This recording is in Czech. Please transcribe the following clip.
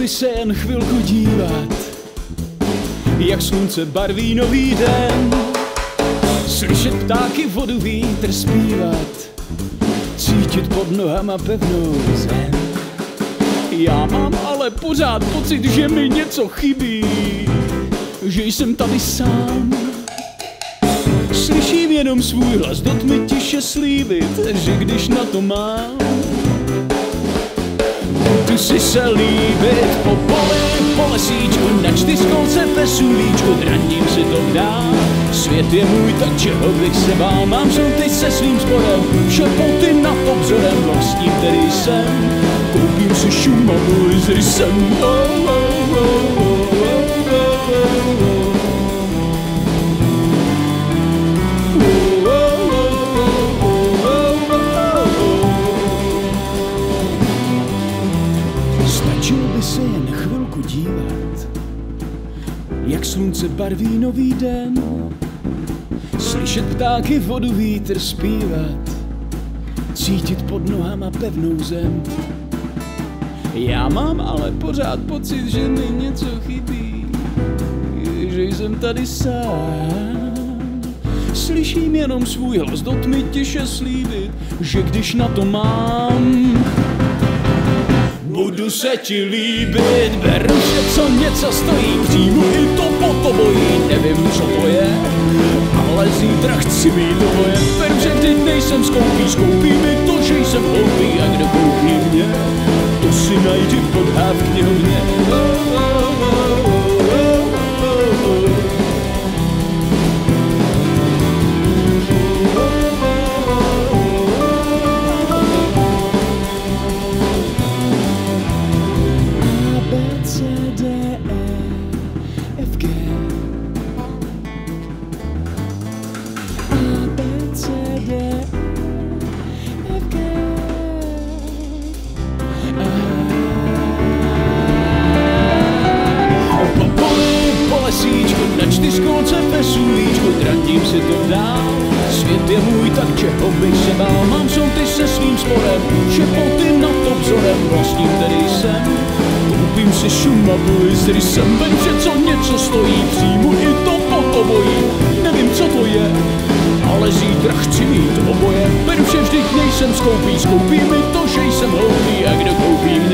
by se jen chvilku dívat, jak slunce barví nový den, slyšet ptáky, vodu, vítr zpívat, cítit pod nohama pevnou zem. Já mám ale pořád pocit, že mi něco chybí, že jsem tady sám. Slyším jenom svůj hlas do tmy tiše slíbit, že když na to mám, budu si se líbit po poli, po lesíčku, na 4kolce vesulíčku, drandím si to vdál. Svět je můj, tak čeho bych se bál, mám ty se svým sporem, šepoty nad obzorem, vlastním který jsem, koupím si Šumavu s rysem. Stačilo by se jen chvilku dívat, jak slunce barví nový den, slyšet ptáky, vodu, vítr zpívat, cítit pod nohama pevnou zem. Já mám ale pořád pocit, že mi něco chybí, že jsem tady sám. Slyším jenom svůj hlas do tmy tiše slíbit, že když na to mám, budu se ti líbit, beru, že co něco stojí, přijmu i to potobojí, nevím, co to je, ale zítra chci mít oboje. Beru, že vždyť nejsem skoupí, skoupí mi to, že jsem hloupý, a kdo koupí mě, to si najdi pod H v knihovně. Na 4kolce vesulíčku, drandím si to dál. Svět je můj, tak čeho bych se bál, mám ty se svým sporem, šepoty nad obzorem, vlastním který jsem, koupím si Šumavu s rysem. Beru, že co něco stojí, přijmu i to potobojí, nevím, co to je, ale zítra chci mít oboje. Beru, že vždyť nejsem skoupí, skoupí mi to, že jsem hloupý, a kdo koupí mě,